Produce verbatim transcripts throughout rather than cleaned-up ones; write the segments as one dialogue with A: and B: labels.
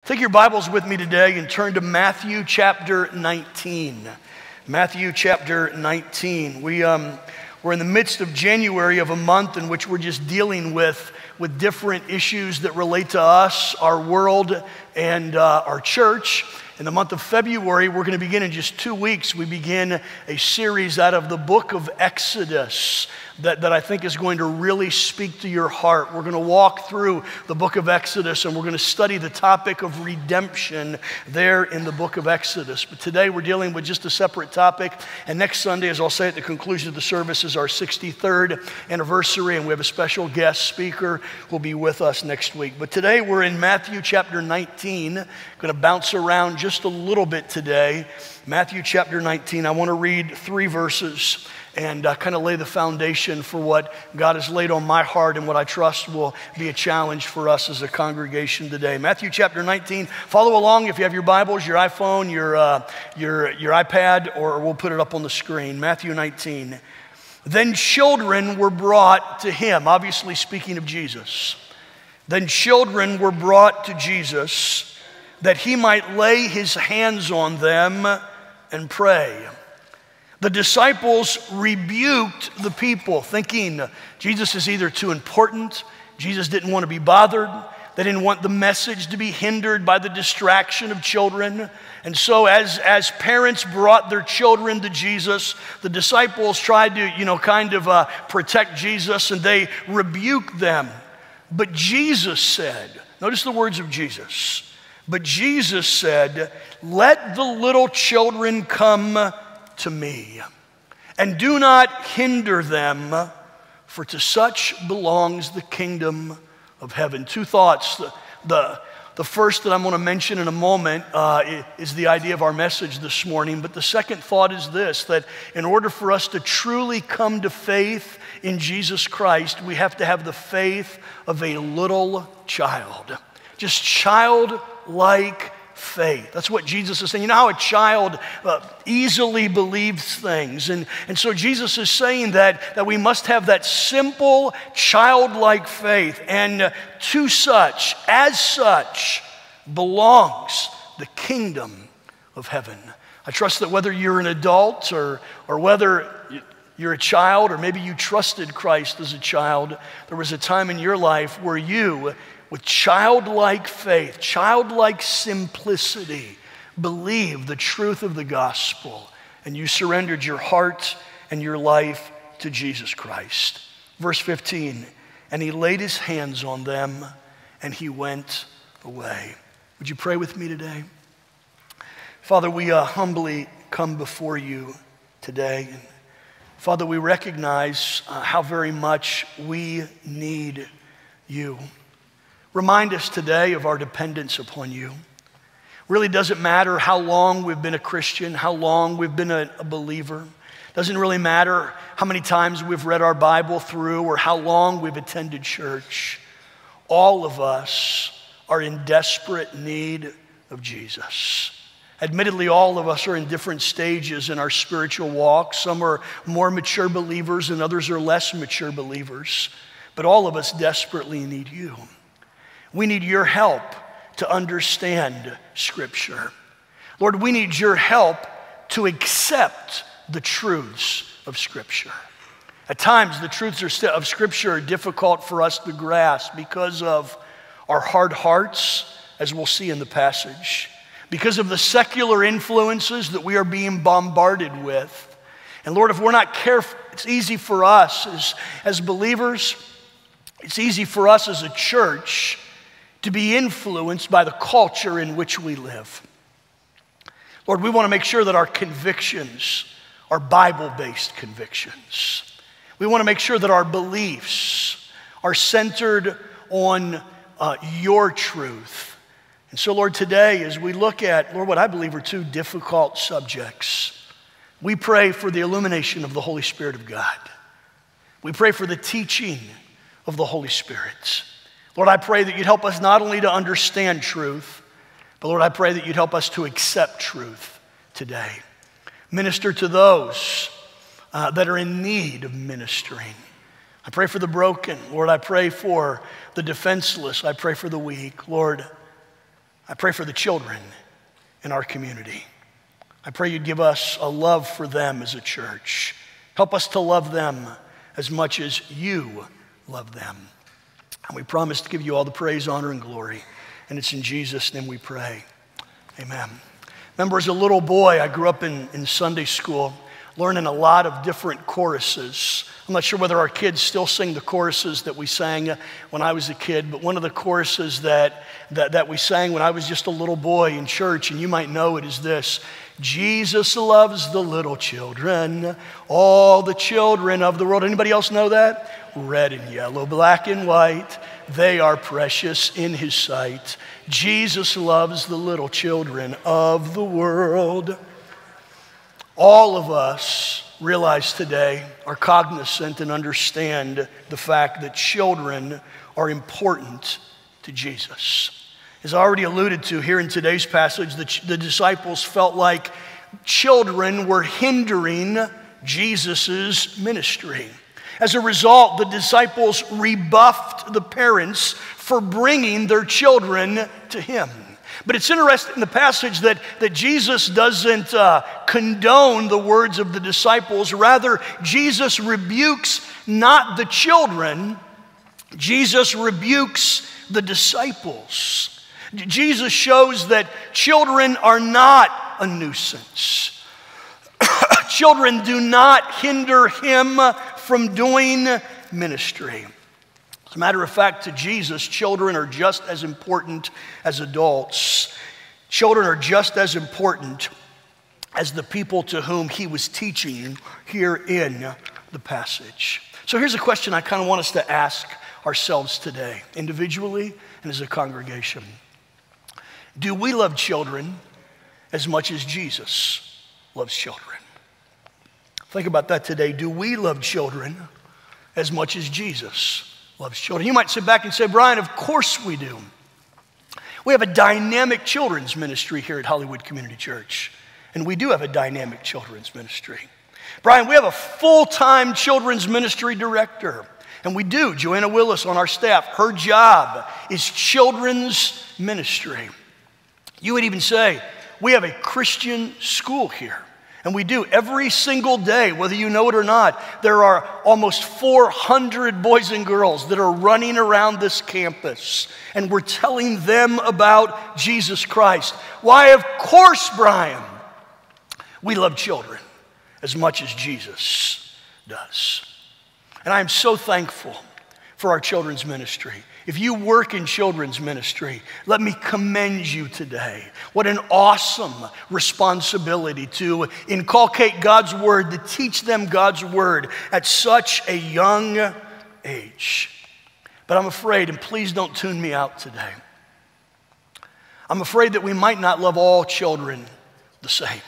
A: Take your Bibles with me today and turn to Matthew chapter nineteen. Matthew chapter nineteen. We, um, we're in the midst of January of a month in which we're just dealing with, with different issues that relate to us, our world, and uh, our church. In the month of February, we're going to begin in just two weeks. We begin a series out of the book of Exodus that, that I think is going to really speak to your heart. We're going to walk through the book of Exodus and we're going to study the topic of redemption there in the book of Exodus. But today we're dealing with just a separate topic. And next Sunday, as I'll say at the conclusion of the service, is our sixty-third anniversary. And we have a special guest speaker who will be with us next week. But today we're in Matthew chapter nineteen. I'm going to bounce around just a little bit today. Matthew chapter nineteen. I want to read three verses and uh, kind of lay the foundation for what God has laid on my heart and what I trust will be a challenge for us as a congregation today. Matthew chapter nineteen. Follow along if you have your Bibles, your iPhone, your, uh, your, your iPad, or we'll put it up on the screen. Matthew nineteen. Then children were brought to him, obviously speaking of Jesus. Then children were brought to Jesus that he might lay his hands on them and pray. The disciples rebuked the people, thinking Jesus is either too important, Jesus didn't want to be bothered, they didn't want the message to be hindered by the distraction of children. And so as, as parents brought their children to Jesus, the disciples tried to, you know, kind of uh, protect Jesus, and they rebuked them. But Jesus said, notice the words of Jesus, but Jesus said, "Let the little children come to me, and do not hinder them, for to such belongs the kingdom of heaven." Two thoughts. The, the, the first that I'm going to mention in a moment uh, is the idea of our message this morning. But the second thought is this, that in order for us to truly come to faith in Jesus Christ, we have to have the faith of a little child. Just childlike faith. That's what Jesus is saying. You know how a child uh, easily believes things. And, and so Jesus is saying that, that we must have that simple, childlike faith. And uh, to such, as such, belongs the kingdom of heaven. I trust that whether you're an adult or, or whether you're a child, or maybe you trusted Christ as a child, there was a time in your life where you, with childlike faith, childlike simplicity, believe the truth of the gospel, and you surrendered your heart and your life to Jesus Christ. Verse fifteen, and he laid his hands on them and he went away. Would you pray with me today? Father, we uh, humbly come before you today. And Father, we recognize uh, how very much we need you. Remind us today of our dependence upon you. Really doesn't matter how long we've been a Christian, how long we've been a, a believer. Doesn't really matter how many times we've read our Bible through or how long we've attended church. All of us are in desperate need of Jesus. Admittedly, all of us are in different stages in our spiritual walk. Some are more mature believers and others are less mature believers. But all of us desperately need you. We need your help to understand Scripture. Lord, we need your help to accept the truths of Scripture. At times, the truths of Scripture are difficult for us to grasp because of our hard hearts, as we'll see in the passage, because of the secular influences that we are being bombarded with. And Lord, if we're not careful, it's easy for us as, as believers, it's easy for us as a church to be influenced by the culture in which we live. Lord, we want to make sure that our convictions are Bible-based convictions. We want to make sure that our beliefs are centered on uh, your truth. And so, Lord, today as we look at, Lord, what I believe are two difficult subjects, we pray for the illumination of the Holy Spirit of God. We pray for the teaching of the Holy Spirit. Lord, I pray that you'd help us not only to understand truth, but Lord, I pray that you'd help us to accept truth today. Minister to those uh, that are in need of ministering. I pray for the broken. Lord, I pray for the defenseless. I pray for the weak. Lord, I pray for the children in our community. I pray you'd give us a love for them as a church. Help us to love them as much as you love them. And we promise to give you all the praise, honor, and glory. And it's in Jesus' name we pray. Amen. Remember, as a little boy, I grew up in, in Sunday school, learning a lot of different choruses. I'm not sure whether our kids still sing the choruses that we sang when I was a kid, but one of the choruses that, that, that we sang when I was just a little boy in church, and you might know it, is this: Jesus loves the little children, all the children of the world. Anybody else know that? Red and yellow, black and white, they are precious in his sight. Jesus loves the little children of the world. All of us realize today, are cognizant and understand the fact that children are important to Jesus. As I already alluded to here in today's passage, the, the disciples felt like children were hindering Jesus' ministry. As a result, the disciples rebuffed the parents for bringing their children to him. But it's interesting in the passage that, that Jesus doesn't uh, condone the words of the disciples. Rather, Jesus rebukes not the children, Jesus rebukes the disciples. Jesus shows that children are not a nuisance. Children do not hinder him from doing ministry. As a matter of fact, to Jesus, children are just as important as adults. Children are just as important as the people to whom he was teaching here in the passage. So here's a question I kind of want us to ask ourselves today, individually and as a congregation. Do we love children as much as Jesus loves children? Think about that today. Do we love children as much as Jesus loves children? You might sit back and say, Brian, of course we do. We have a dynamic children's ministry here at Hollywood Community Church. And we do have a dynamic children's ministry. Brian, we have a full-time children's ministry director. And we do. Joanna Willis on our staff, her job is children's ministry. You would even say, we have a Christian school here. And we do every single day, whether you know it or not. There are almost four hundred boys and girls that are running around this campus, and we're telling them about Jesus Christ. Why, of course, Brian, we love children as much as Jesus does. And I am so thankful for our children's ministry. If you work in children's ministry, let me commend you today. What an awesome responsibility to inculcate God's word, to teach them God's word at such a young age. But I'm afraid, and please don't tune me out today, I'm afraid that we might not love all children the same.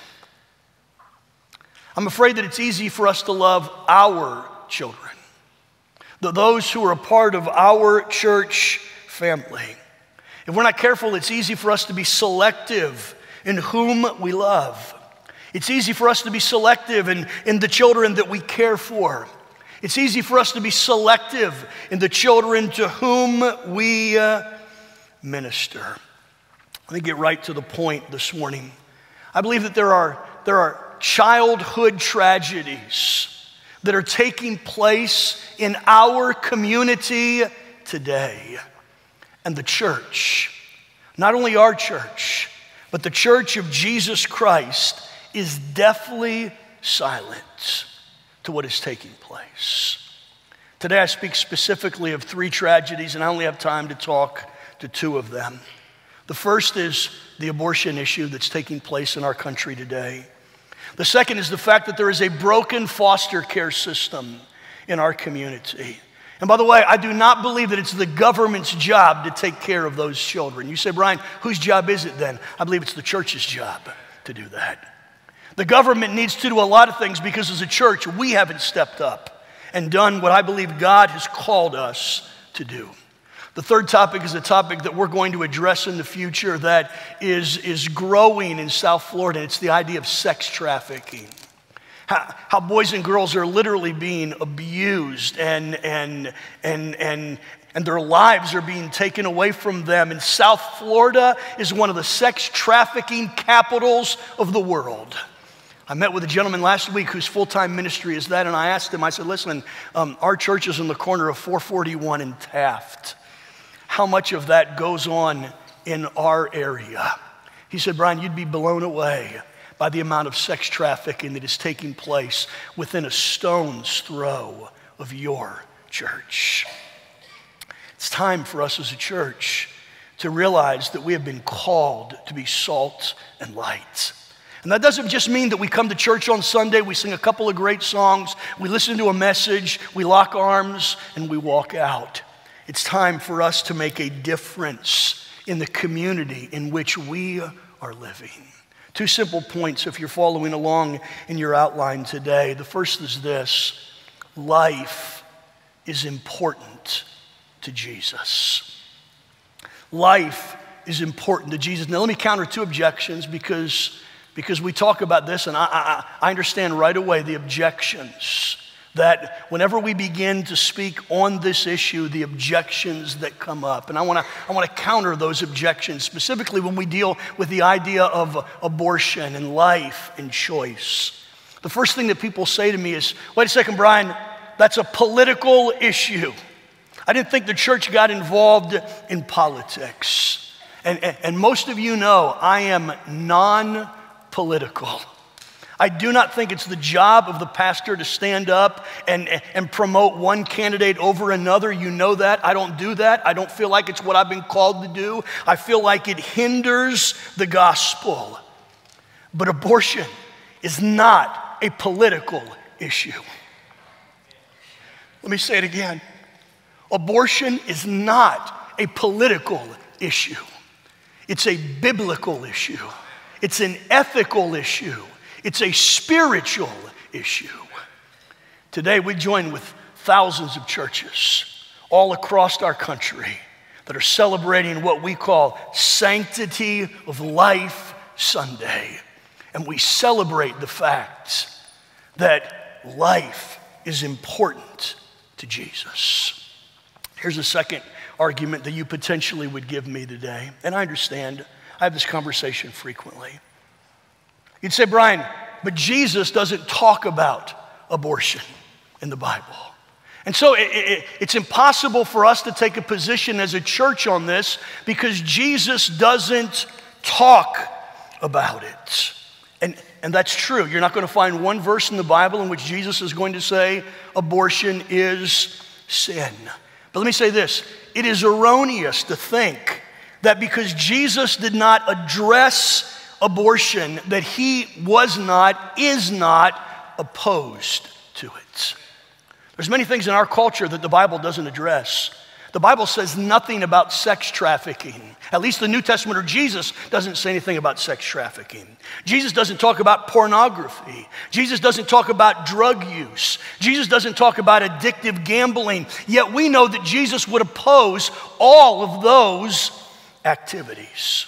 A: I'm afraid that it's easy for us to love our children, those who are a part of our church family. If we're not careful, it's easy for us to be selective in whom we love. It's easy for us to be selective in, in the children that we care for. It's easy for us to be selective in the children to whom we uh, minister. Let me get right to the point this morning. I believe that there are, there are childhood tragedies that are taking place in our community today. And the church, not only our church, but the church of Jesus Christ is deathly silent to what is taking place. Today I speak specifically of three tragedies, and I only have time to talk to two of them. The first is the abortion issue that's taking place in our country today. The second is the fact that there is a broken foster care system in our community. And by the way, I do not believe that it's the government's job to take care of those children. You say, Brian, whose job is it then? I believe it's the church's job to do that. The government needs to do a lot of things because as a church, we haven't stepped up and done what I believe God has called us to do. The third topic is a topic that we're going to address in the future that is, is growing in South Florida. It's the idea of sex trafficking. How, how boys and girls are literally being abused and, and, and, and and their lives are being taken away from them. And South Florida is one of the sex trafficking capitals of the world. I met with a gentleman last week whose full-time ministry is that, and I asked him, I said, listen, um, our church is in the corner of four forty-one and Taft. How much of that goes on in our area? He said, Brian, you'd be blown away by the amount of sex trafficking that is taking place within a stone's throw of your church. It's time for us as a church to realize that we have been called to be salt and light. And that doesn't just mean that we come to church on Sunday, we sing a couple of great songs, we listen to a message, we lock arms, and we walk out. It's time for us to make a difference in the community in which we are living. Two simple points if you're following along in your outline today. The first is this: life is important to Jesus. Life is important to Jesus. Now let me counter two objections because, because we talk about this and I, I, I understand right away the objections that whenever we begin to speak on this issue, the objections that come up. And I want to I want to counter those objections, specifically when we deal with the idea of abortion and life and choice. The first thing that people say to me is, wait a second, Brian, that's a political issue. I didn't think the church got involved in politics. And, and, and most of you know I am non-political. I do not think it's the job of the pastor to stand up and, and promote one candidate over another. You know that. I don't do that. I don't feel like it's what I've been called to do. I feel like it hinders the gospel. But abortion is not a political issue. Let me say it again. Abortion is not a political issue. It's a biblical issue. It's an ethical issue. It's a spiritual issue. Today we join with thousands of churches all across our country that are celebrating what we call Sanctity of Life Sunday. And we celebrate the fact that life is important to Jesus. Here's a second argument that you potentially would give me today. And I understand, I have this conversation frequently. You'd say, Brian, but Jesus doesn't talk about abortion in the Bible. And so it, it, it's impossible for us to take a position as a church on this because Jesus doesn't talk about it. And, and that's true. You're not going to find one verse in the Bible in which Jesus is going to say abortion is sin. But let me say this, it is erroneous to think that because Jesus did not address abortion, that he was not, is not opposed to it. There's many things in our culture that the Bible doesn't address. The Bible says nothing about sex trafficking. At least the New Testament or Jesus doesn't say anything about sex trafficking. Jesus doesn't talk about pornography. Jesus doesn't talk about drug use. Jesus doesn't talk about addictive gambling. Yet we know that Jesus would oppose all of those activities.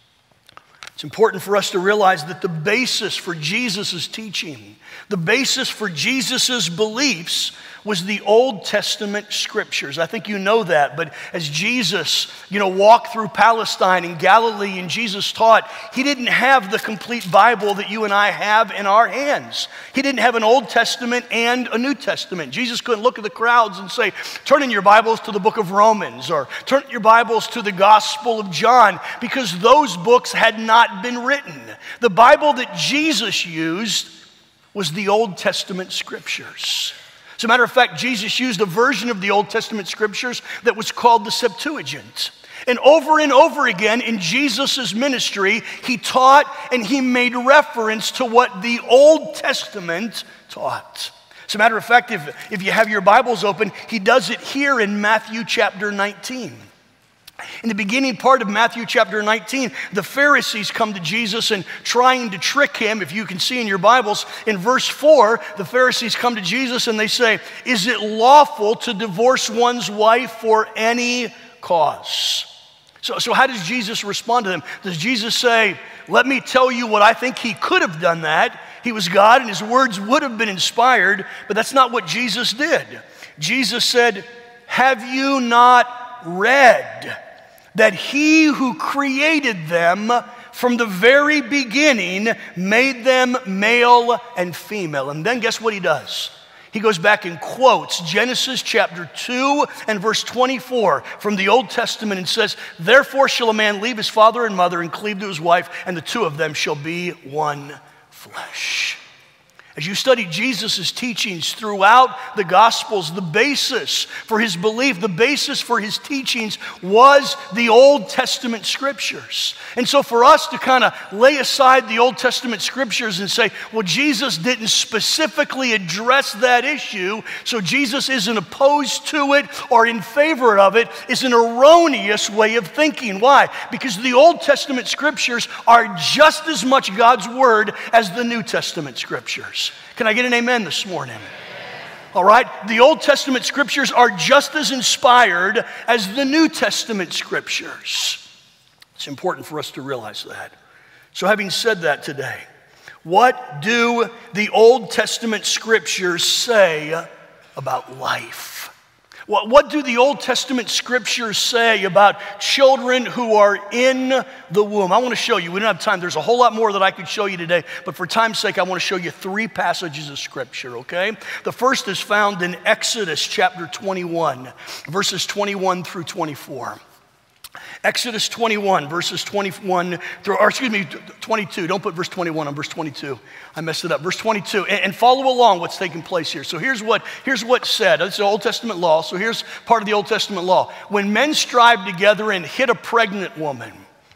A: It's important for us to realize that the basis for Jesus' teaching, the basis for Jesus' beliefs was the Old Testament scriptures. I think you know that, but as Jesus, you know, walked through Palestine and Galilee and Jesus taught, he didn't have the complete Bible that you and I have in our hands. He didn't have an Old Testament and a New Testament. Jesus couldn't look at the crowds and say, turn in your Bibles to the book of Romans or turn your Bibles to the Gospel of John, because those books had not been written. The Bible that Jesus used was the Old Testament scriptures. As a matter of fact, Jesus used a version of the Old Testament scriptures that was called the Septuagint. And over and over again in Jesus' ministry, he taught and he made reference to what the Old Testament taught. As a matter of fact, if, if you have your Bibles open, he does it here in Matthew chapter nineteen. In the beginning part of Matthew chapter nineteen, the Pharisees come to Jesus and trying to trick him. If you can see in your Bibles, in verse four, the Pharisees come to Jesus and they say, is it lawful to divorce one's wife for any cause? So, so how does Jesus respond to them? Does Jesus say, let me tell you what I think he could have done that? He was God and his words would have been inspired, but that's not what Jesus did. Jesus said, have you not read that he who created them from the very beginning made them male and female? And then guess what he does? He goes back and quotes Genesis chapter two and verse twenty-four from the Old Testament and says, therefore shall a man leave his father and mother and cleave to his wife, and the two of them shall be one flesh. As you study Jesus' teachings throughout the Gospels, the basis for his belief, the basis for his teachings was the Old Testament Scriptures. And so for us to kind of lay aside the Old Testament Scriptures and say, well, Jesus didn't specifically address that issue, so Jesus isn't opposed to it or in favor of it, is an erroneous way of thinking. Why? Because the Old Testament Scriptures are just as much God's Word as the New Testament Scriptures. Can I get an amen this morning? All right? The Old Testament Scriptures are just as inspired as the New Testament Scriptures. It's important for us to realize that. So having said that today, what do the Old Testament Scriptures say about life? What, what do the Old Testament Scriptures say about children who are in the womb? I want to show you. We don't have time. There's a whole lot more that I could show you today, but for time's sake, I want to show you three passages of Scripture, okay? The first is found in Exodus chapter twenty-one, verses twenty-one through twenty-four. Exodus twenty-one, verses twenty-one through, or excuse me, twenty-two. Don't put verse twenty-one on verse twenty-two. I messed it up. Verse twenty-two, and, and follow along what's taking place here. So here's what here's what's said. It's the Old Testament law. So here's part of the Old Testament law. When men strive together and hit a pregnant woman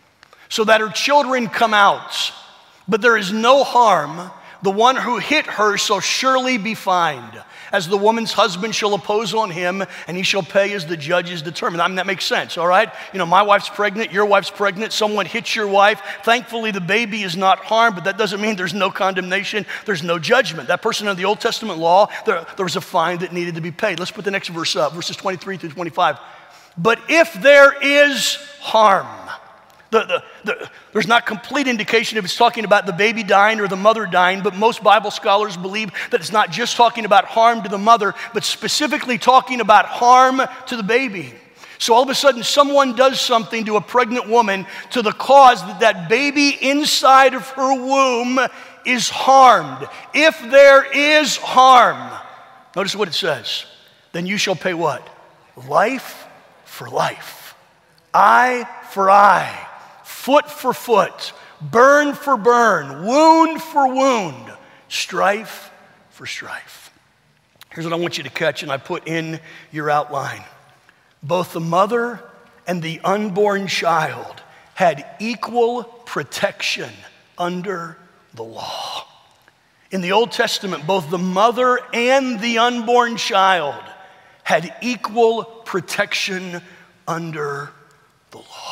A: so that her children come out, but there is no harm, the one who hit her shall surely be fined, as the woman's husband shall oppose on him, and he shall pay as the judges determine. I mean, that makes sense, all right? You know, my wife's pregnant, your wife's pregnant, someone hits your wife. Thankfully, the baby is not harmed, but that doesn't mean there's no condemnation, there's no judgment. That person under the Old Testament law, there, there was a fine that needed to be paid. Let's put the next verse up, verses twenty-three through twenty-five. But if there is harm, The, the, the, there's not complete indication if it's talking about the baby dying or the mother dying, but most Bible scholars believe that it's not just talking about harm to the mother, but specifically talking about harm to the baby. So all of a sudden, someone does something to a pregnant woman to the cause that that baby inside of her womb is harmed. If there is harm, notice what it says, then you shall pay what? Life for life, eye for eye, foot for foot, burn for burn, wound for wound, strife for strife. Here's what I want you to catch, and I put in your outline. Both the mother and the unborn child had equal protection under the law. In the Old Testament, both the mother and the unborn child had equal protection under the law.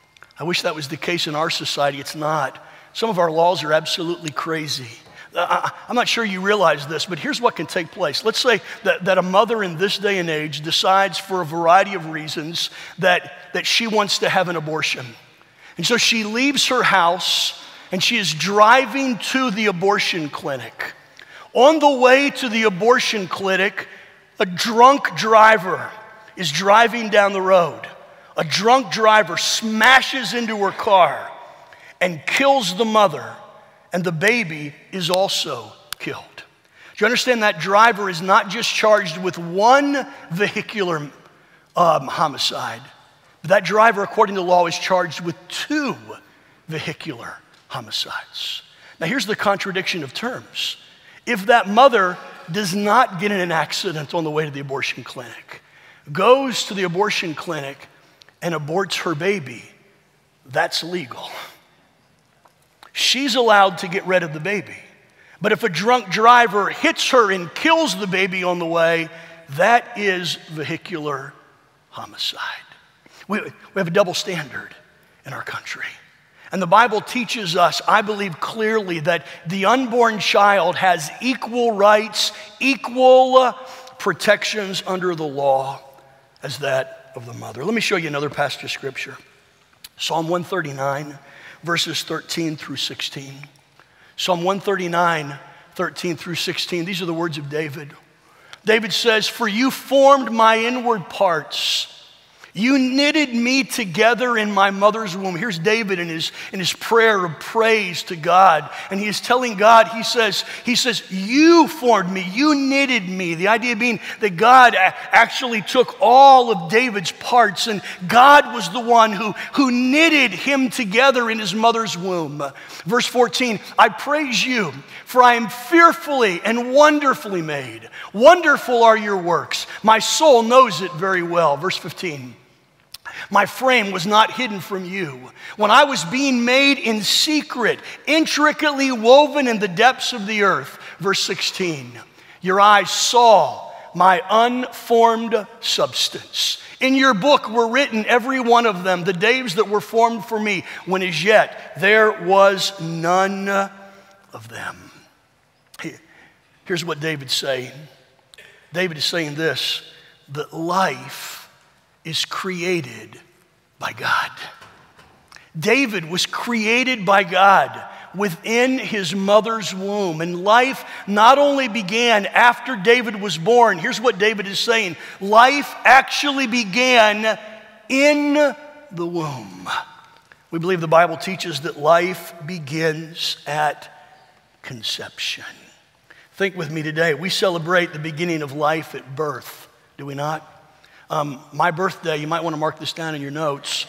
A: I wish that was the case in our society. It's not. Some of our laws are absolutely crazy. I, I'm not sure you realize this, but here's what can take place. Let's say that, that a mother in this day and age decides for a variety of reasons that, that she wants to have an abortion. And so she leaves her house and she is driving to the abortion clinic. On the way to the abortion clinic, a drunk driver is driving down the road. A drunk driver smashes into her car and kills the mother, and the baby is also killed. Do you understand that driver is not just charged with one vehicular um, homicide, but that driver, according to law, is charged with two vehicular homicides. Now, here's the contradiction of terms. If that mother does not get in an accident on the way to the abortion clinic, goes to the abortion clinic, and aborts her baby, that's legal. She's allowed to get rid of the baby. But if a drunk driver hits her and kills the baby on the way, that is vehicular homicide. We, we have a double standard in our country. And the Bible teaches us, I believe clearly, that the unborn child has equal rights, equal protections under the law as that of the mother. Let me show you another passage of Scripture. Psalm one thirty-nine, verses thirteen through sixteen. Psalm one thirty-nine, thirteen through sixteen. These are the words of David. David says, "For you formed my inward parts. You knitted me together in my mother's womb." Here's David in his, in his prayer of praise to God. And he is telling God, he says, he says, "You formed me, you knitted me." The idea being that God actually took all of David's parts, and God was the one who, who knitted him together in his mother's womb. Verse fourteen, "I praise you, for I am fearfully and wonderfully made. Wonderful are your works. My soul knows it very well." Verse fifteen, "My frame was not hidden from you when I was being made in secret, intricately woven in the depths of the earth." Verse sixteen, "Your eyes saw my unformed substance. In your book were written, every one of them, the days that were formed for me, when as yet there was none of them." Here's what David's saying. David is saying this, that life is created by God. David was created by God within his mother's womb. And life not only began after David was born. Here's what David is saying. Life actually began in the womb. We believe the Bible teaches that life begins at conception. Think with me today. We celebrate the beginning of life at birth, do we not? Um, my birthday, you might want to mark this down in your notes.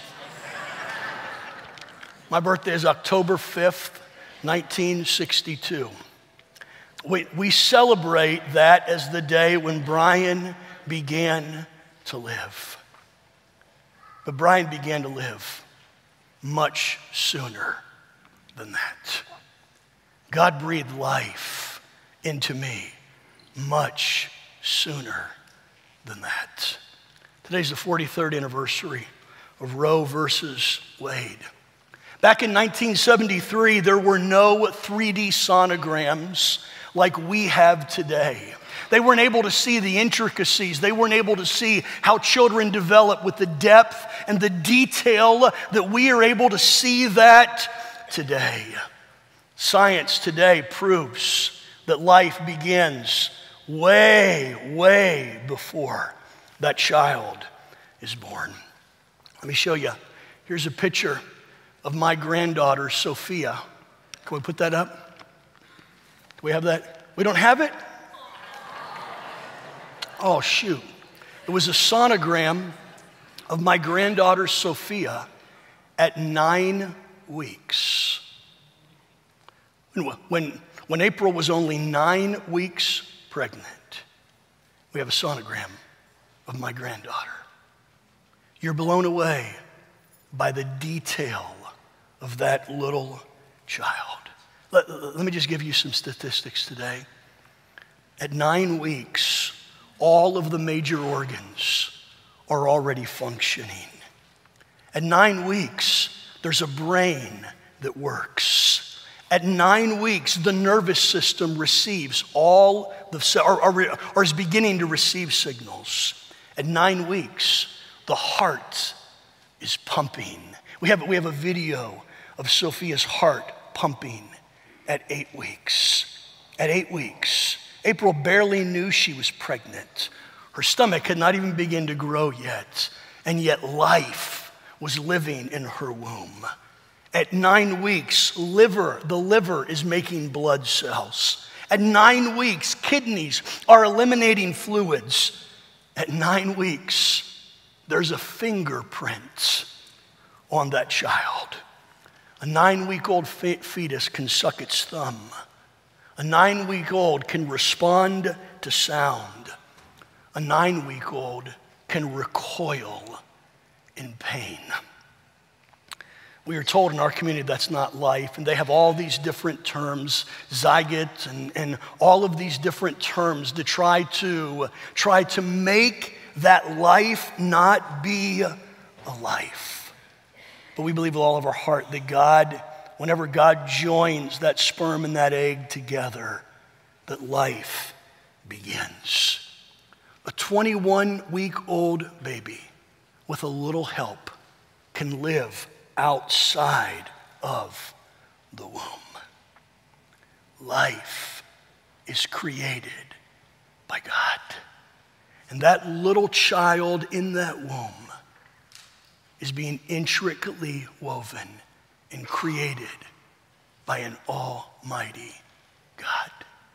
A: My birthday is October fifth, nineteen sixty-two. We, we celebrate that as the day when Brian began to live. But Brian began to live much sooner than that. God breathed life into me much sooner than that. Today's the forty-third anniversary of Roe versus Wade. Back in nineteen seventy-three, there were no three D sonograms like we have today. They weren't able to see the intricacies. They weren't able to see how children develop with the depth and the detail that we are able to see that today. Science today proves that life begins way, way before that child is born. Let me show you. Here's a picture of my granddaughter, Sophia. Can we put that up? Do we have that? We don't have it? Oh, shoot. It was a sonogram of my granddaughter, Sophia, at nine weeks. When, when, when April was only nine weeks pregnant, we have a sonogram of my granddaughter. You're blown away by the detail of that little child. Let, let me just give you some statistics today. At nine weeks, all of the major organs are already functioning. At nine weeks, there's a brain that works. At nine weeks, the nervous system receives all the, or, or, or is beginning to receive signals. At nine weeks, the heart is pumping. We have, we have a video of Sophia's heart pumping at eight weeks. At eight weeks, April barely knew she was pregnant. Her stomach had not even begun to grow yet, and yet life was living in her womb. At nine weeks, liver, the liver is making blood cells. At nine weeks, kidneys are eliminating fluids. At nine weeks, there's a fingerprint on that child. A nine-week-old fetus can suck its thumb. A nine-week-old can respond to sound. A nine-week-old can recoil in pain. We are told in our community that's not life, and they have all these different terms, zygote, and, and all of these different terms to try to try to make that life not be a life. But we believe with all of our heart that God, whenever God joins that sperm and that egg together, that life begins. A twenty-one-week-old baby with a little help can live outside of the womb. Life is created by God. And that little child in that womb is being intricately woven and created by an almighty God.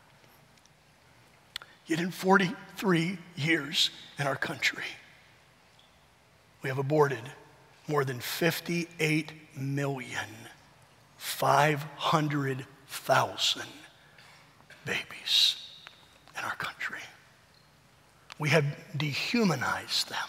A: Yet in forty-three years in our country, we have aborted more than fifty-eight million, five hundred thousand babies in our country. We have dehumanized them.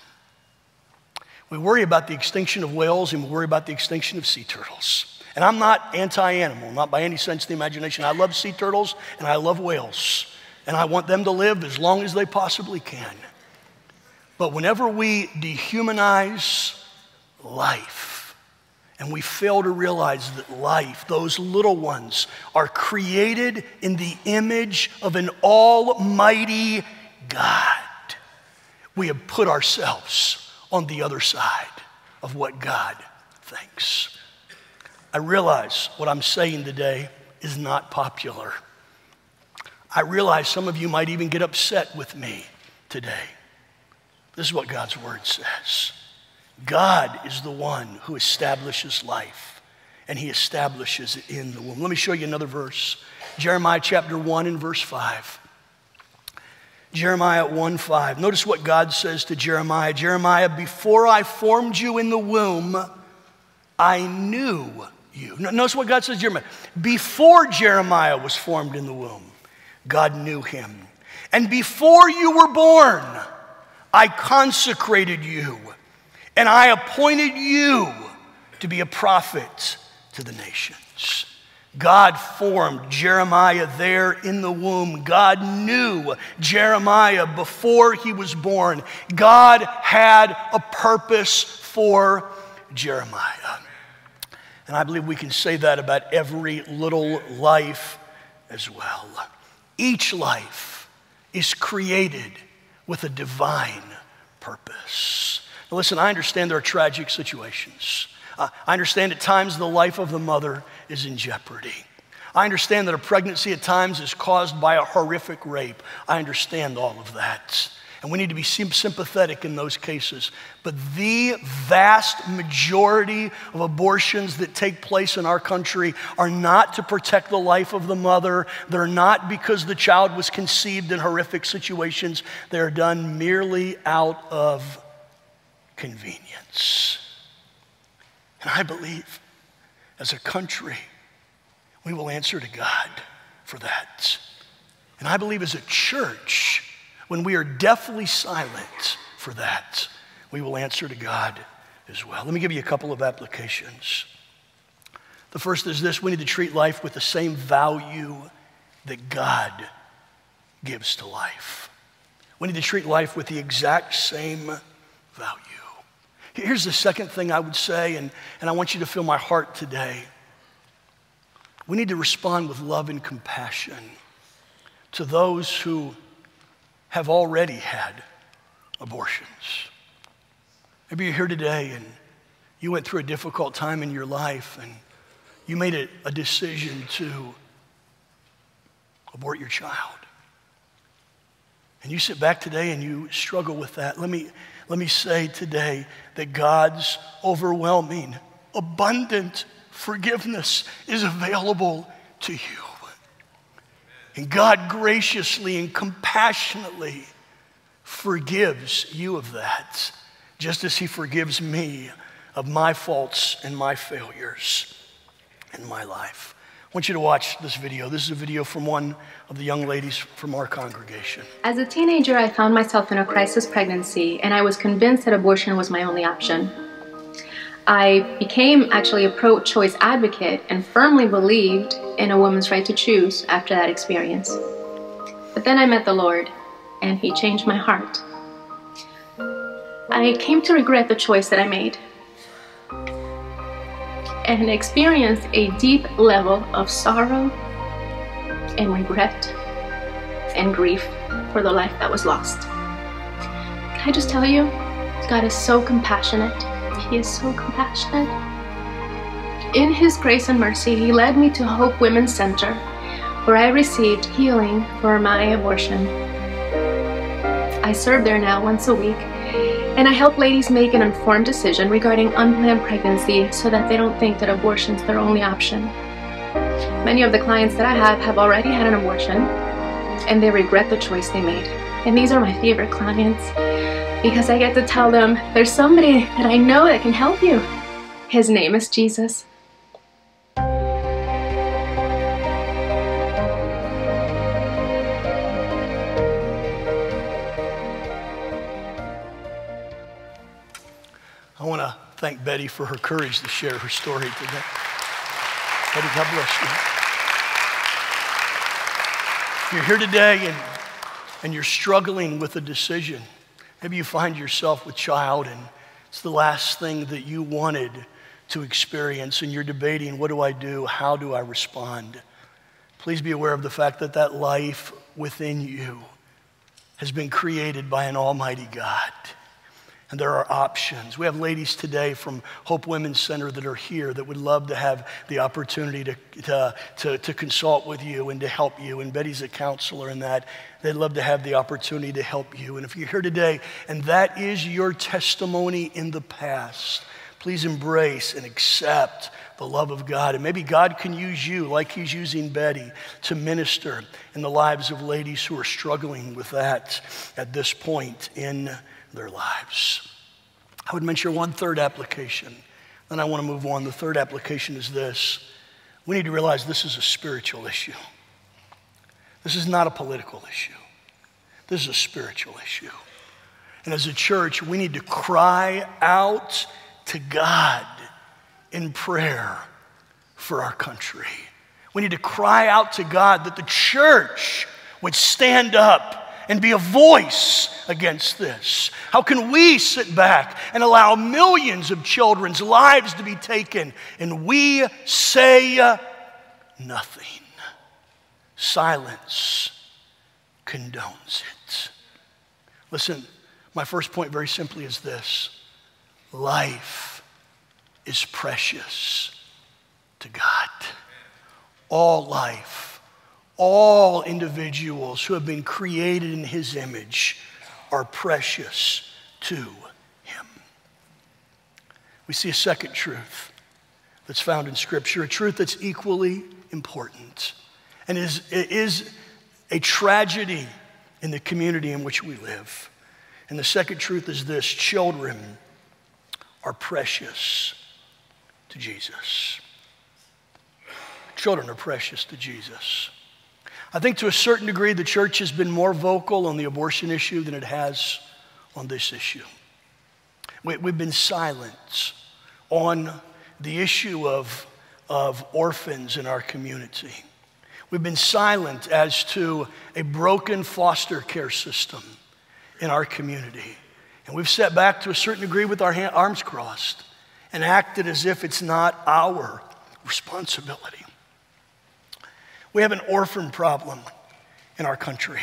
A: We worry about the extinction of whales and we worry about the extinction of sea turtles. And I'm not anti-animal, not by any sense of the imagination. I love sea turtles and I love whales. And I want them to live as long as they possibly can. But whenever we dehumanize life, and we fail to realize that life, those little ones, are created in the image of an almighty God, we have put ourselves on the other side of what God thinks. I realize what I'm saying today is not popular. I realize some of you might even get upset with me today. This is what God's word says. God is the one who establishes life, and he establishes it in the womb. Let me show you another verse. Jeremiah chapter one and verse five. Jeremiah one five. Notice what God says to Jeremiah. Jeremiah, before I formed you in the womb, I knew you. Notice what God says to Jeremiah. Before Jeremiah was formed in the womb, God knew him. And before you were born, I consecrated you, and I appointed you to be a prophet to the nations. God formed Jeremiah there in the womb. God knew Jeremiah before he was born. God had a purpose for Jeremiah. And I believe we can say that about every little life as well. Each life is created with a divine purpose. Now listen, I understand there are tragic situations. Uh, I understand at times the life of the mother is in jeopardy. I understand that a pregnancy at times is caused by a horrific rape. I understand all of that. And we need to be sympathetic in those cases. But the vast majority of abortions that take place in our country are not to protect the life of the mother. They're not because the child was conceived in horrific situations. They're done merely out of convenience. And I believe as a country, we will answer to God for that. And I believe as a church, when we are deathly silent for that, we will answer to God as well. Let me give you a couple of applications. The first is this: we need to treat life with the same value that God gives to life. We need to treat life with the exact same value. Here's the second thing I would say, and, and I want you to feel my heart today. We need to respond with love and compassion to those who have already had abortions. Maybe you're here today and you went through a difficult time in your life and you made a, a decision to abort your child. And you sit back today and you struggle with that. Let me, let me say today that God's overwhelming, abundant forgiveness is available to you. And God graciously and compassionately forgives you of that, just as he forgives me of my faults and my failures in my life. I want you to watch this video. This is a video from one of the young ladies from our congregation.
B: As a teenager, I found myself in a crisis pregnancy, and I was convinced that abortion was my only option. I became actually a pro-choice advocate and firmly believed in a woman's right to choose after that experience. But then I met the Lord, and he changed my heart. I came to regret the choice that I made and experienced a deep level of sorrow and regret and grief for the life that was lost. Can I just tell you, God is so compassionate. He is so compassionate. In his grace and mercy, he led me to Hope Women's Center, where I received healing for my abortion. I serve there now once a week, and I help ladies make an informed decision regarding unplanned pregnancy so that they don't think that abortion's their only option. Many of the clients that I have have already had an abortion, and they regret the choice they made. And these are my favorite clients because I get to tell them there's somebody that I know that can help you. His name is Jesus.
A: I want to thank Betty for her courage to share her story today. Betty, God bless you. If you're here today and, and you're struggling with a decision, maybe you find yourself with child and it's the last thing that you wanted to experience and you're debating, what do I do? How do I respond? Please be aware of the fact that that life within you has been created by an almighty God. And there are options. We have ladies today from Hope Women's Center that are here that would love to have the opportunity to, to, to, to consult with you and to help you. And Betty's a counselor in that. They'd love to have the opportunity to help you. And if you're here today and that is your testimony in the past, please embrace and accept the love of God. And maybe God can use you like he's using Betty to minister in the lives of ladies who are struggling with that at this point in their lives. I would mention one third application, then I want to move on. The third application is this. We need to realize this is a spiritual issue. This is not a political issue. This is a spiritual issue. And as a church, we need to cry out to God in prayer for our country. We need to cry out to God that the church would stand up and be a voice against this. How can we sit back and allow millions of children's lives to be taken and we say nothing? Silence condones it. Listen, my first point very simply is this. Life is precious to God. All life, all individuals who have been created in his image are precious to him. We see a second truth that's found in Scripture, a truth that's equally important, and is, it is a tragedy in the community in which we live. And the second truth is this: children are precious to Jesus. Children are precious to Jesus. I think to a certain degree the church has been more vocal on the abortion issue than it has on this issue. We, we've been silent on the issue of, of orphans in our community. We've been silent as to a broken foster care system in our community. And we've sat back to a certain degree with our hand, arms crossed and acted as if it's not our responsibility. We have an orphan problem in our country.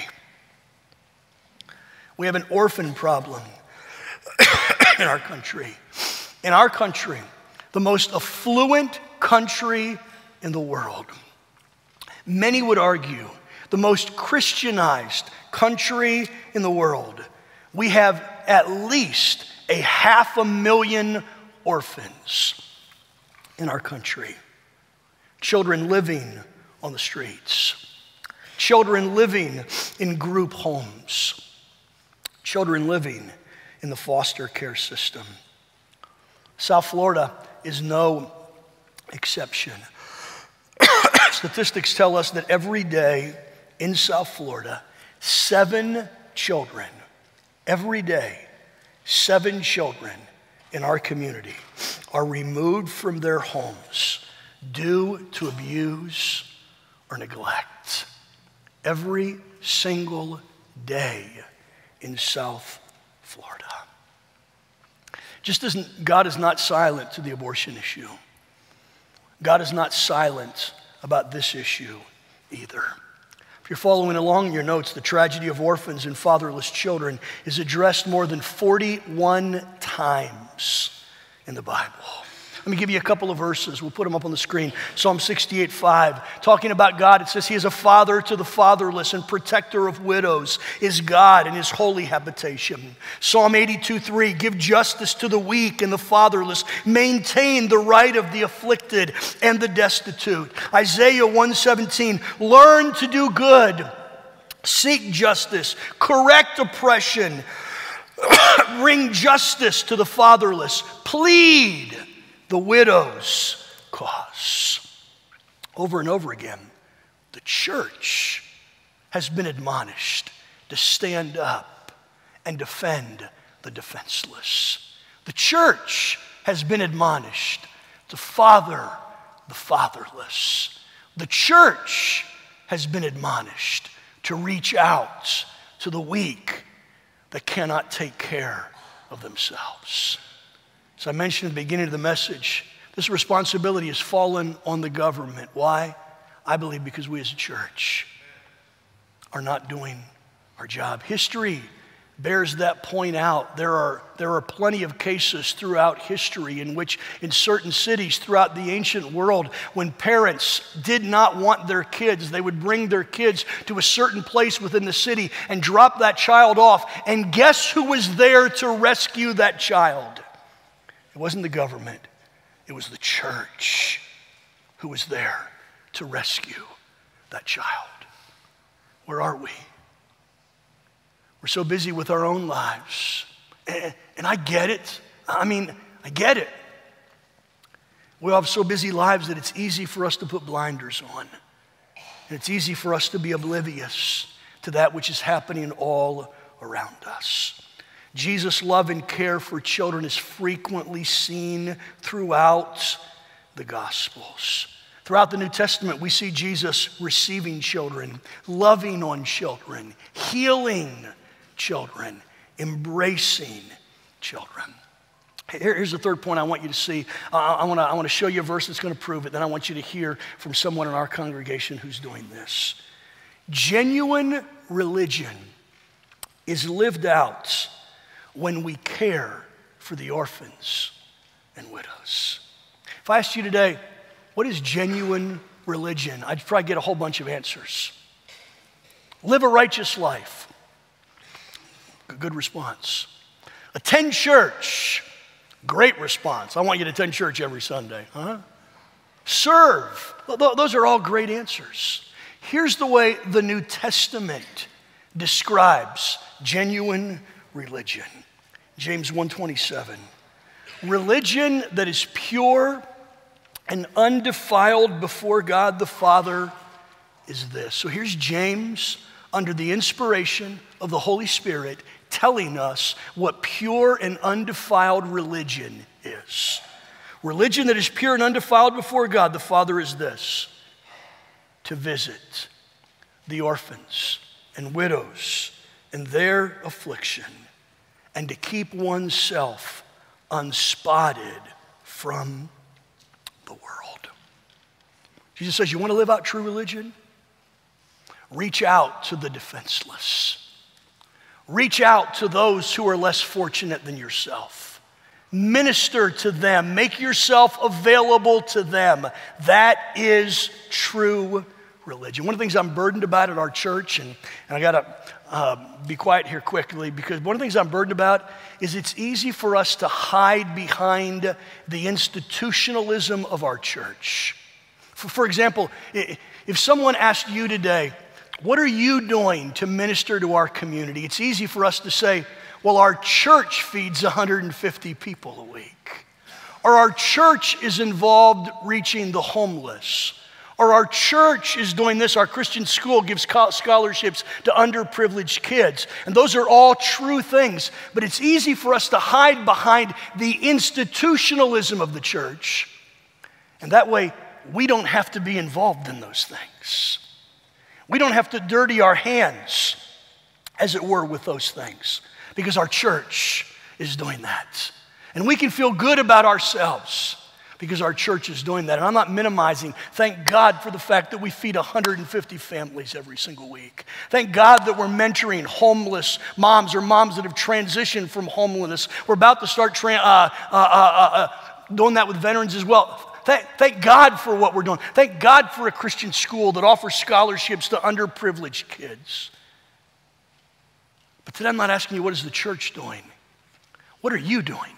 A: We have an orphan problem in our country. In our country, the most affluent country in the world, many would argue the most Christianized country in the world, we have at least a half a million orphans in our country. Children living on the streets. Children living in group homes. Children living in the foster care system. South Florida is no exception. Statistics tell us that every day in South Florida, seven children, every day, seven children in our community are removed from their homes due to abuse or neglect. Every single day in South Florida. Just as God is not silent to the abortion issue, God is not silent about this issue either. If you're following along in your notes, the tragedy of orphans and fatherless children is addressed more than forty-one times in the Bible. Let me give you a couple of verses. We'll put them up on the screen. Psalm sixty-eight five, talking about God, it says, he is a father to the fatherless and protector of widows is God in his holy habitation. Psalm eighty-two three, give justice to the weak and the fatherless. Maintain the right of the afflicted and the destitute. Isaiah one seventeen, learn to do good. Seek justice. Correct oppression. Bring justice to the fatherless. Plead the widow's cause. Over and over again, the church has been admonished to stand up and defend the defenseless. The church has been admonished to father the fatherless. The church has been admonished to reach out to the weak that cannot take care of themselves. As I mentioned at the beginning of the message, this responsibility has fallen on the government. Why? I believe because we as a church are not doing our job. History bears that point out. There are, there are plenty of cases throughout history in which in certain cities throughout the ancient world, when parents did not want their kids, they would bring their kids to a certain place within the city and drop that child off. And guess who was there to rescue that child? It wasn't the government. It was the church who was there to rescue that child. Where are we? We're so busy with our own lives. And, and I get it. I mean, I get it. We all have so busy lives that it's easy for us to put blinders on. And it's easy for us to be oblivious to that which is happening all around us. Jesus' love and care for children is frequently seen throughout the Gospels. Throughout the New Testament, we see Jesus receiving children, loving on children, healing children, embracing children. Here's the third point I want you to see. Uh, I want to I want to show you a verse that's going to prove it. Then I want you to hear from someone in our congregation who's doing this. Genuine religion is lived out when we care for the orphans and widows. If I asked you today, what is genuine religion? I'd probably get a whole bunch of answers. Live a righteous life. A good response. Attend church. Great response. I want you to attend church every Sunday. Huh? Serve. Those are all great answers. Here's the way the New Testament describes genuine religion. James one twenty-seven. Religion that is pure and undefiled before God the Father is this. So here's James, under the inspiration of the Holy Spirit, telling us what pure and undefiled religion is. Religion that is pure and undefiled before God the Father is this: to visit the orphans and widows in their affliction, and to keep oneself unspotted from the world. Jesus says, you want to live out true religion? Reach out to the defenseless. Reach out to those who are less fortunate than yourself. Minister to them. Make yourself available to them. That is true religion. One of the things I'm burdened about at our church, and, and I got to uh, be quiet here quickly, because one of the things I'm burdened about is it's easy for us to hide behind the institutionalism of our church. For, for example, if someone asked you today, what are you doing to minister to our community? It's easy for us to say, well, our church feeds one hundred fifty people a week. Or our church is involved reaching the homeless. Or our church is doing this. Our Christian school gives scholarships to underprivileged kids. And those are all true things. But it's easy for us to hide behind the institutionalism of the church. And that way, we don't have to be involved in those things. We don't have to dirty our hands, as it were, with those things, because our church is doing that. And we can feel good about ourselves because our church is doing that. And I'm not minimizing. Thank God for the fact that we feed one hundred fifty families every single week. Thank God that we're mentoring homeless moms or moms that have transitioned from homelessness. We're about to start tra- uh, uh, uh, uh, doing that with veterans as well. Thank, thank God for what we're doing. Thank God for a Christian school that offers scholarships to underprivileged kids. But today I'm not asking you, what is the church doing? What are you doing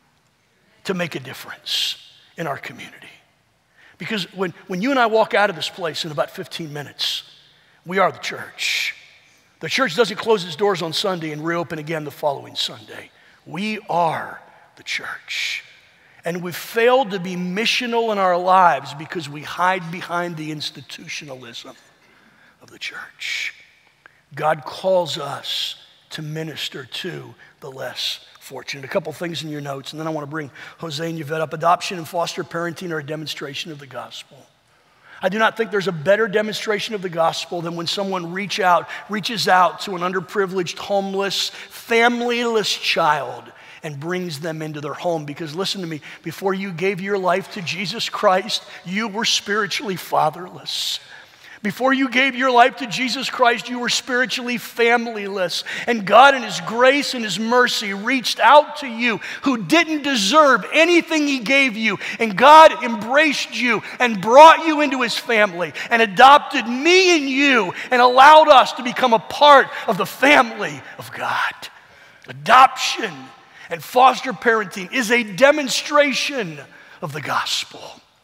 A: to make a difference in our community? Because when, when you and I walk out of this place in about fifteen minutes, we are the church. The church doesn't close its doors on Sunday and reopen again the following Sunday. We are the church. And we've failed to be missional in our lives because we hide behind the institutionalism of the church. God calls us to minister to the less fortunate. A couple things in your notes, and then I want to bring Jose and Yvette up. Adoption and foster parenting are a demonstration of the gospel. I do not think there's a better demonstration of the gospel than when someone reach out, reaches out to an underprivileged, homeless, familyless child and brings them into their home. Because listen to me, before you gave your life to Jesus Christ, you were spiritually fatherless. Before you gave your life to Jesus Christ, you were spiritually familyless. And God in His grace and His mercy reached out to you who didn't deserve anything He gave you. And God embraced you and brought you into His family and adopted me and you and allowed us to become a part of the family of God. Adoption and foster parenting is a demonstration of the gospel.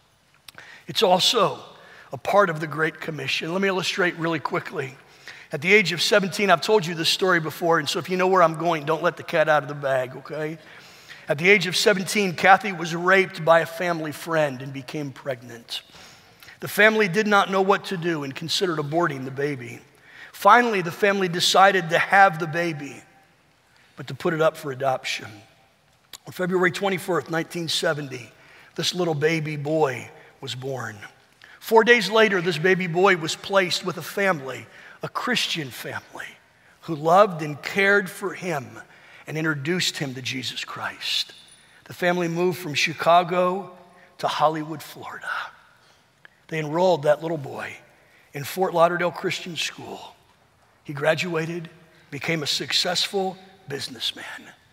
A: It's also a part of the Great Commission. Let me illustrate really quickly. At the age of seventeen, I've told you this story before, and so if you know where I'm going, don't let the cat out of the bag, okay? At the age of seventeen, Kathy was raped by a family friend and became pregnant. The family did not know what to do and considered aborting the baby. Finally, the family decided to have the baby, but to put it up for adoption. On February twenty-fourth, nineteen seventy, this little baby boy was born. Four days later, this baby boy was placed with a family, a Christian family, who loved and cared for him and introduced him to Jesus Christ. The family moved from Chicago to Hollywood, Florida. They enrolled that little boy in Fort Lauderdale Christian School. He graduated, became a successful businessman.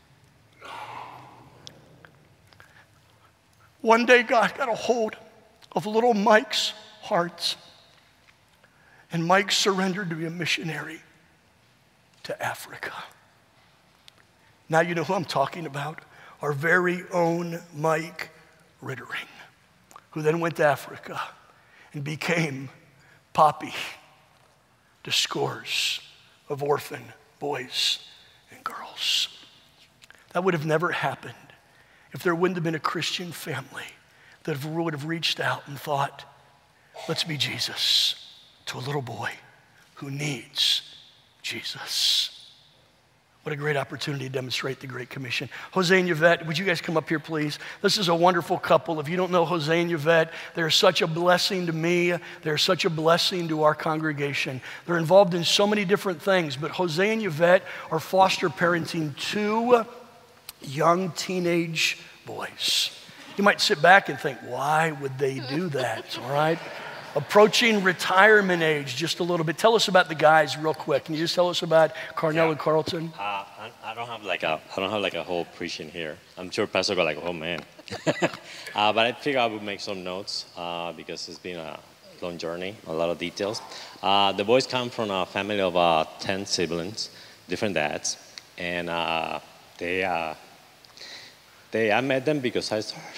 A: One day, God got a hold of little Mike's heart, and Mike surrendered to be a missionary to Africa. Now you know who I'm talking about, our very own Mike Rittering, who then went to Africa and became Poppy to scores of orphan boys and girls. That would have never happened if there wouldn't have been a Christian family that would have reached out and thought, let's be Jesus to a little boy who needs Jesus. What a great opportunity to demonstrate the Great Commission. Jose and Yvette, would you guys come up here, please? This is a wonderful couple. If you don't know Jose and Yvette, they're such a blessing to me. They're such a blessing to our congregation. They're involved in so many different things, but Jose and Yvette are foster parenting two young teenage boys. You might sit back and think, why would they do that, all right? Approaching retirement age just a little bit. Tell us about the guys real quick. Can you just tell us about Carnell yeah. and Carlton?
C: Uh, I, I don't have like a I don't have like a whole preaching here. I'm sure Pastor got like, oh man. uh, but I figured I would make some notes uh, because it's been a long journey, a lot of details. Uh, the boys come from a family of uh, ten siblings, different dads, and uh, they uh, they I met them because I started.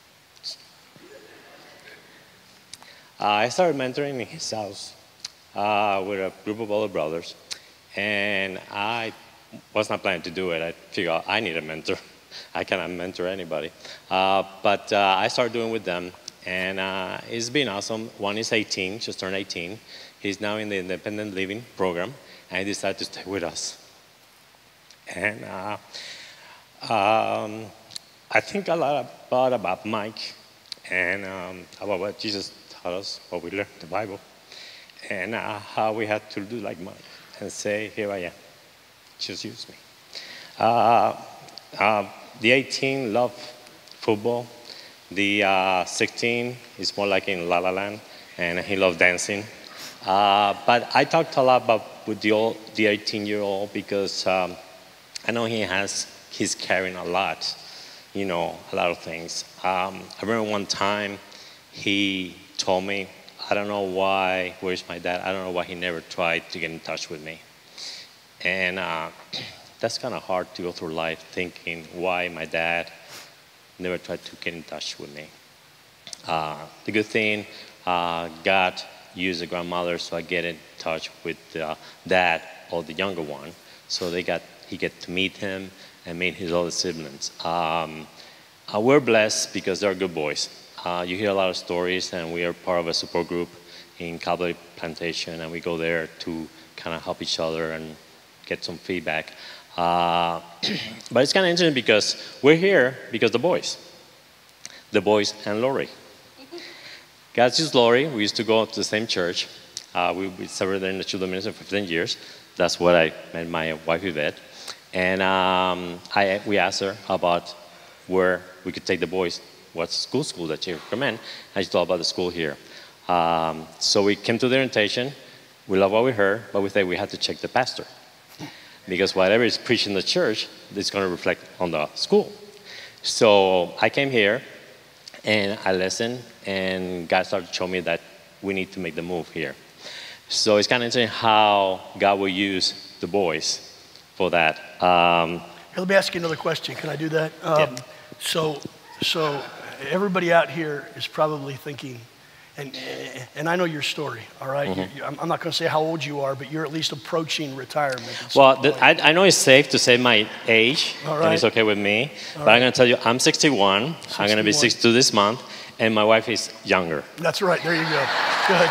C: Uh, I started mentoring in his house uh, with a group of other brothers, and I was not planning to do it. I figured I need a mentor. I cannot mentor anybody. Uh, but uh, I started doing with them, and uh, it's been awesome. One is eighteen, just turned eighteen. He's now in the independent living program, and he decided to stay with us. And uh, um, I think a lot about, about Mike and um, about what Jesus taught us, what we learned in the Bible, and uh, how we had to do like Mike and say, here I am, just use me. Uh, uh, the eighteen love football. The uh, sixteen is more like in La La Land, and he loved dancing. Uh, but I talked a lot about with the old, the eighteen-year-old because um, I know he has, he's carrying a lot you know, a lot of things. Um, I remember one time he told me, I don't know why, where's my dad? I don't know why he never tried to get in touch with me. And uh, that's kind of hard to go through life thinking why my dad never tried to get in touch with me. Uh, the good thing, uh, God used the grandmother so I get in touch with the dad or the younger one. So they got, he get to meet him and meet his other siblings. Um, uh, we're blessed because they're good boys. Uh, you hear a lot of stories, and we are part of a support group in Calvary Plantation, and we go there to kind of help each other and get some feedback. Uh, but it's kind of interesting because we're here because the boys, the boys and Lori. God used Lori. We used to go to the same church. Uh, we, we served there in the children's ministry for fifteen years. That's what I met my wife Yvette. And um, I, we asked her about where we could take the boys, what school school that she recommend. And she told about the school here. Um, so we came to the orientation. We love what we heard, but we thought we had to check the pastor. Because whatever is preached in the church, it's going to reflect on the school. So I came here, and I listened, and God started to show me that we need to make the move here. So it's kind of interesting how God will use the boys for that. Um,
A: Let me ask you another question. Can I do that? Um,
C: yeah.
A: So, so everybody out here is probably thinking, and and I know your story, all right? Mm-hmm. you, I'm not going to say how old you are, but you're at least approaching retirement.
C: Well, the, I, I know it's safe to say my age, all right. And it's okay with me. All but right. I'm going to tell you, I'm sixty-one. sixty-one. I'm going to be sixty-two this month, and my wife is younger.
A: That's right. There you go. Good.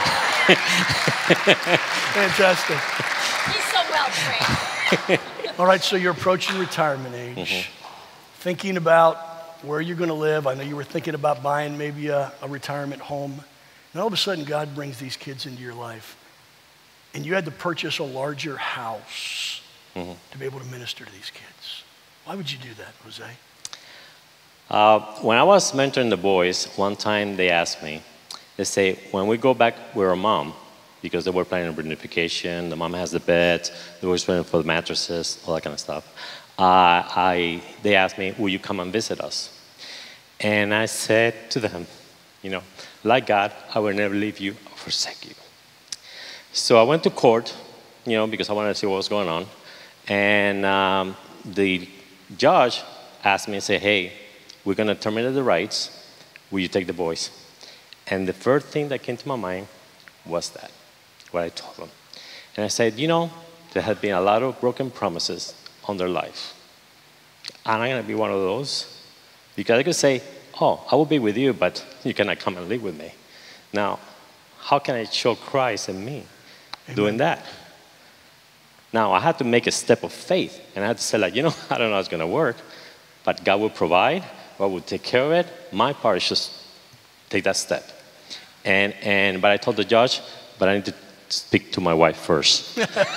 A: Fantastic.
D: He's so well trained.
A: All right, so you're approaching retirement age, mm-hmm. thinking about where you're going to live. I know you were thinking about buying maybe a, a retirement home. And all of a sudden, God brings these kids into your life. And you had to purchase a larger house mm-hmm. to be able to minister to these kids. Why would you do that, Jose?
C: Uh, when I was mentoring the boys, one time they asked me, they say, when we go back with our mom, because they were planning on reunification, the mom has the bed, they were waiting for the mattresses, all that kind of stuff. Uh, I, they asked me, will you come and visit us? And I said to them, you know, like God, I will never leave you or forsake you. So I went to court, you know, because I wanted to see what was going on. And um, the judge asked me and said, hey, we're going to terminate the rights. Will you take the boys? And the first thing that came to my mind was that, what I told them. And I said, you know, there had been a lot of broken promises on their life. I'm not going to be one of those. Because I could say, oh, I will be with you, but you cannot come and live with me. Now, how can I show Christ in me Amen. Doing that? Now, I had to make a step of faith, and I had to say, like, you know, I don't know how it's going to work, but God will provide, God will take care of it. My part is just take that step. And, and, but I told the judge, but I need to speak to my wife first.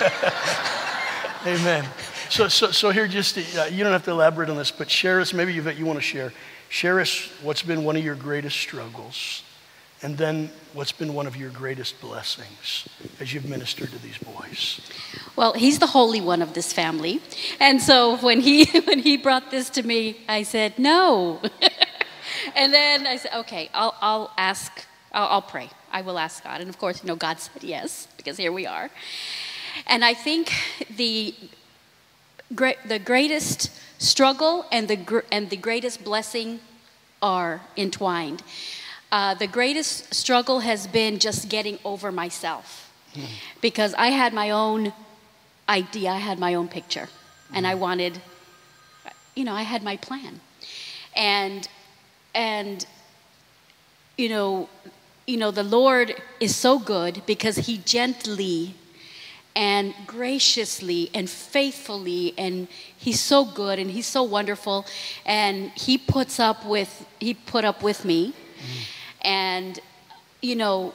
A: Amen. So, so, so here, just uh, you don't have to elaborate on this, but share us, maybe you, you want to share. Share us what's been one of your greatest struggles, and then what's been one of your greatest blessings as you've ministered to these boys.
D: Well, he's the holy one of this family. And so when he, when he brought this to me, I said, no. And then I said, okay, I'll, I'll ask, I'll, I'll pray. I will ask God. And of course, you know, God said yes, because here we are. And I think the great, the greatest struggle and the, gr and the greatest blessing are entwined. Uh, the greatest struggle has been just getting over myself. Mm. Because I had my own idea, I had my own picture. Mm. And I wanted, you know, I had my plan. And, and you know, you know, the Lord is so good because he gently and graciously and faithfully, and he's so good and he's so wonderful, and he puts up with, he put up with me. Mm. And, you know,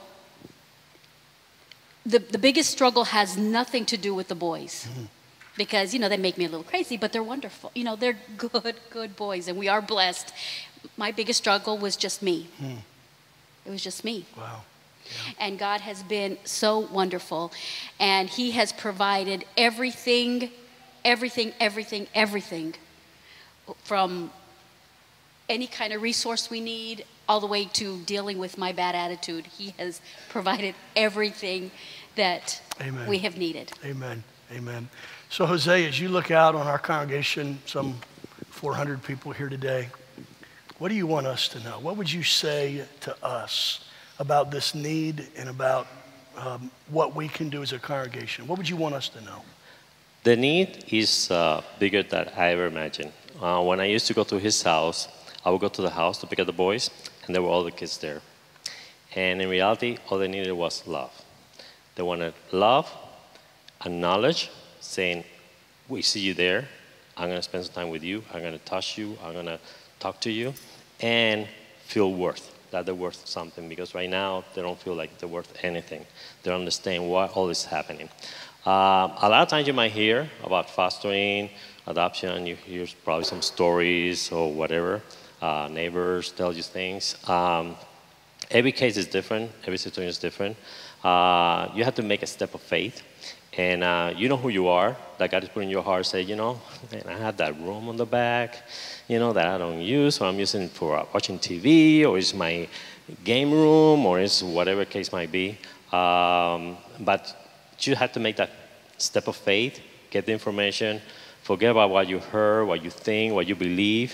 D: the, the biggest struggle has nothing to do with the boys. Mm. Because, you know, they make me a little crazy, but they're wonderful. You know, they're good, good boys, and we are blessed. My biggest struggle was just me. Mm. It was just me. Wow. Yeah. And God has been so wonderful. And he has provided everything, everything, everything, everything from any kind of resource we need, all the way to dealing with my bad attitude. He has provided everything that
A: Amen.
D: we have needed.
A: Amen. Amen. So Jose, as you look out on our congregation, some four hundred people here today, what do you want us to know? What would you say to us about this need and about um, what we can do as a congregation? What would you want us to know?
C: The need is uh, bigger than I ever imagined. Uh, when I used to go to his house, I would go to the house to pick up the boys, and there were all the kids there. And in reality, all they needed was love. They wanted love, acknowledge, saying, we see you there, I'm going to spend some time with you, I'm going to touch you, I'm going to talk to you, and feel worth, that they're worth something, because right now they don't feel like they're worth anything. They don't understand why all this is happening. Um, a lot of times you might hear about fostering, adoption, you hear probably some stories or whatever, uh, neighbors tell you things. Um, every case is different, every situation is different. Uh, you have to make a step of faith, and uh, you know who you are, that God is putting in your heart, say, you know, man, I have that room on the back, you know, that I don't use, so I'm using it for uh, watching T V, or it's my game room, or it's whatever case might be. Um, but you have to make that step of faith, get the information, forget about what you heard, what you think, what you believe.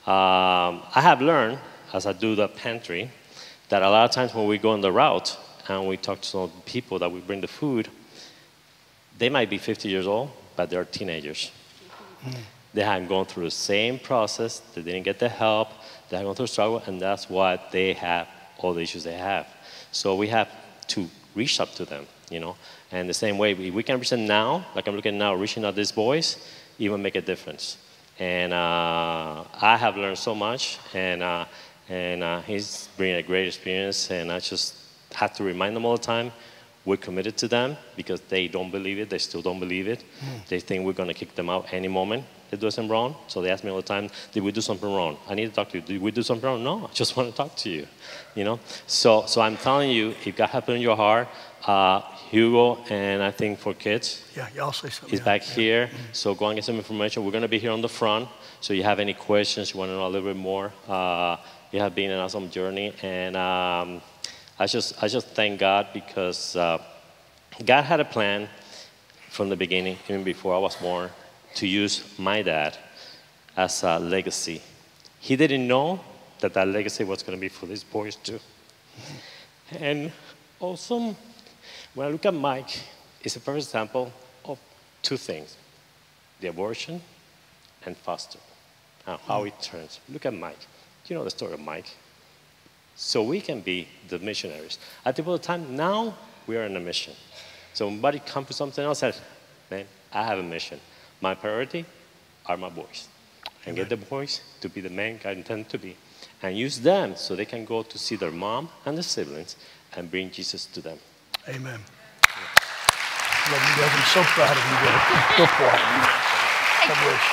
C: Um, I have learned, as I do the pantry, that a lot of times when we go on the route and we talk to some people that we bring the food, they might be fifty years old, but they're teenagers. Mm. They haven't gone through the same process, they didn't get the help, they haven't gone through struggle, and that's why they have all the issues they have. So we have to reach up to them, you know. And the same way, we, we can reach them now, like I'm looking now, reaching out these boys, even make a difference. And uh, I have learned so much, and, uh, and uh, he's bringing a great experience, and I just have to remind them all the time, we're committed to them, because they don't believe it, they still don't believe it. Mm. They think we're gonna kick them out any moment they do something wrong. So they ask me all the time, did we do something wrong? I need to talk to you. Did we do something wrong? No, I just want to talk to you, you know? So, so I'm telling you, if God has put in your heart, uh, Hugo, and I think for kids,
A: yeah, y'all say something.
C: He's
A: yeah,
C: back
A: yeah.
C: here,
A: Mm-hmm.
C: so go and get some information. We're gonna be here on the front, so you have any questions, you wanna know a little bit more, uh, you have been an awesome journey, and um, I just I just thank God, because uh, God had a plan from the beginning, even before I was born, to use my dad as a legacy. He didn't know that that legacy was going to be for these boys too. And also, when I look at Mike, it's a perfect example of two things: the abortion and foster, and how it turns. Look at Mike. You know the story of Mike. So we can be the missionaries. At the point of time, now we are in a mission. So when somebody comes with something else, says, man, I have a mission. My priority are my boys. And get the boys to be the men God intended to be. And use them so they can go to see their mom and their siblings and bring Jesus to them.
A: Amen. Yeah. Love you guys. I'm so proud of you guys. So proud of you. God bless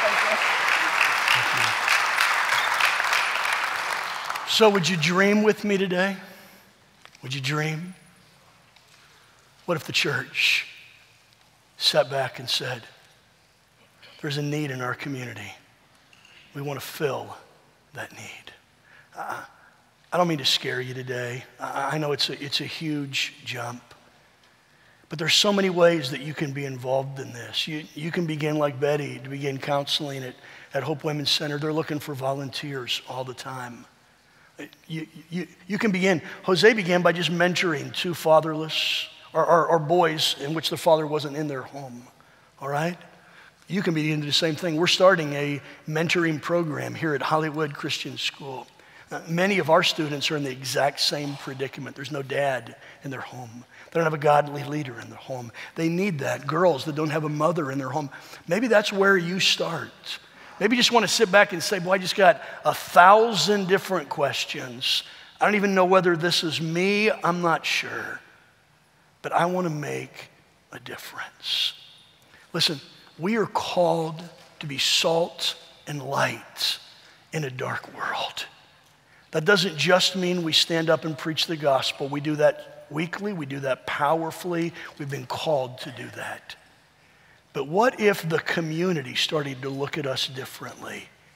A: you. So would you dream with me today? Would you dream? What if the church sat back and said, there's a need in our community. We want to fill that need. Uh, I don't mean to scare you today. I, I know it's a, it's a huge jump. But there's so many ways that you can be involved in this. You, you can begin like Betty, to begin counseling at, at Hope Women's Center. They're looking for volunteers all the time. You, you, you can begin, Jose began by just mentoring two fatherless, or, or, or boys in which the father wasn't in their home, all right? You can begin to do the same thing. We're starting a mentoring program here at Hollywood Christian School. Uh, many of our students are in the exact same predicament. There's no dad in their home. They don't have a godly leader in their home. They need that. Girls that don't have a mother in their home. Maybe that's where you start. Maybe you just want to sit back and say, boy, I just got a thousand different questions. I don't even know whether this is me. I'm not sure. But I want to make a difference. Listen, we are called to be salt and light in a dark world. That doesn't just mean we stand up and preach the gospel. We do that weekly. We do that powerfully. We've been called to do that. But what if the community started to look at us differently?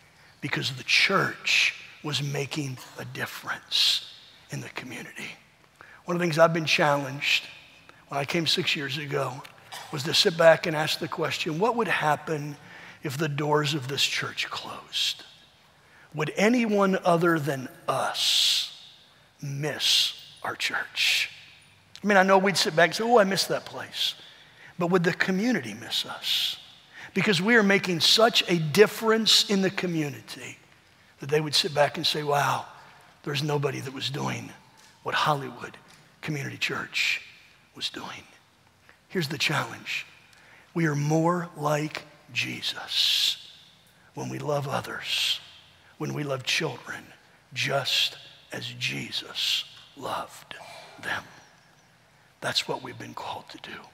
A: because the church was making a difference in the community. One of the things I've been challenged when I came six years ago was to sit back and ask the question, what would happen if the doors of this church closed? Would anyone other than us miss our church? I mean, I know we'd sit back and say, oh, I miss that place. But would the community miss us? Because we are making such a difference in the community that they would sit back and say, wow, there's nobody that was doing what Hollywood Community Church was doing. Here's the challenge. We are more like Jesus when we love others, when we love children, just as Jesus loved them. That's what we've been called to do.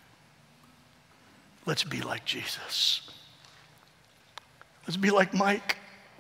A: Let's be like Jesus. Let's be like Mike.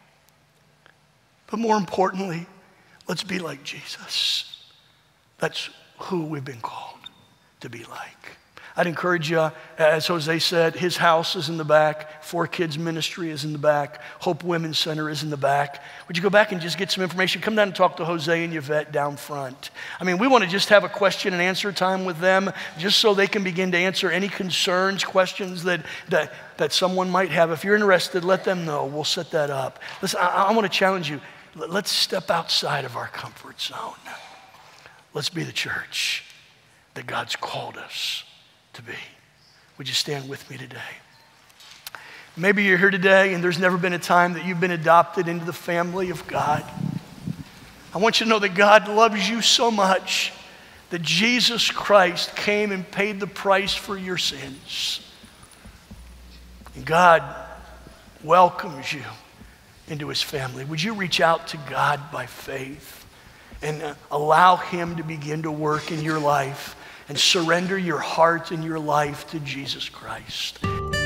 A: But more importantly, let's be like Jesus. That's who we've been called to be like. I'd encourage you, as Jose said, his house is in the back, Four Kids Ministry is in the back, Hope Women's Center is in the back. Would you go back and just get some information? Come down and talk to Jose and Yvette down front. I mean, we want to just have a question and answer time with them, just so they can begin to answer any concerns, questions that, that, that someone might have. If you're interested, let them know. We'll set that up. Listen, I, I want to challenge you. Let's step outside of our comfort zone. Let's be the church that God's called us to be. Would you stand with me today? Maybe you're here today and there's never been a time that you've been adopted into the family of God. I want you to know that God loves you so much that Jesus Christ came and paid the price for your sins. And God welcomes you into his family. Would you reach out to God by faith and uh, allow him to begin to work in your life and surrender your heart and your life to Jesus Christ?